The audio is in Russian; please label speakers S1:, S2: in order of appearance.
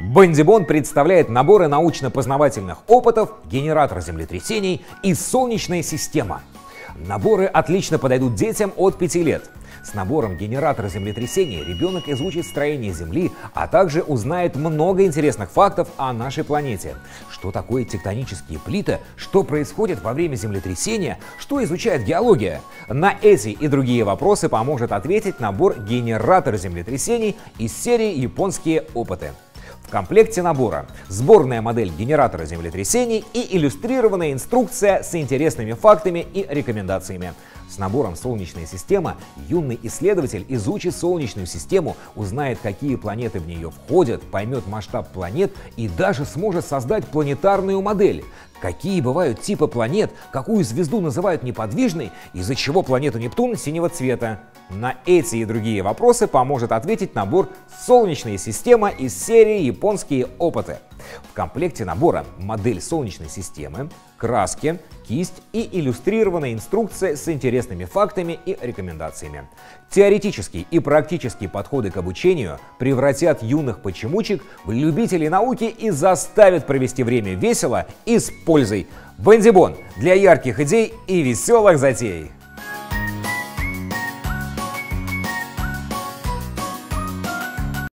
S1: Бандибон представляет наборы научно-познавательных опытов, генератор землетрясений и солнечная система. Наборы отлично подойдут детям от 5 лет. С набором генератора землетрясений ребенок изучит строение Земли, а также узнает много интересных фактов о нашей планете. Что такое тектонические плиты, что происходит во время землетрясения, что изучает геология. На эти и другие вопросы поможет ответить набор «Генератор землетрясений» из серии «Японские опыты». В комплекте набора сборная модель генератора землетрясений и иллюстрированная инструкция с интересными фактами и рекомендациями. С набором «Солнечная система» юный исследователь изучит Солнечную систему, узнает, какие планеты в нее входят, поймет масштаб планет и даже сможет создать планетарную модель. Какие бывают типы планет, какую звезду называют неподвижной, из-за чего планету Нептун синего цвета. На эти и другие вопросы поможет ответить набор «Солнечная система» из серии «Японские опыты». В комплекте набора модель Солнечной системы, краски, кисть и иллюстрированная инструкция с интересными фактами и рекомендациями. Теоретические и практические подходы к обучению превратят юных почемучек в любителей науки и заставят провести время весело и с пользой. Бандибон для ярких идей и веселых затей.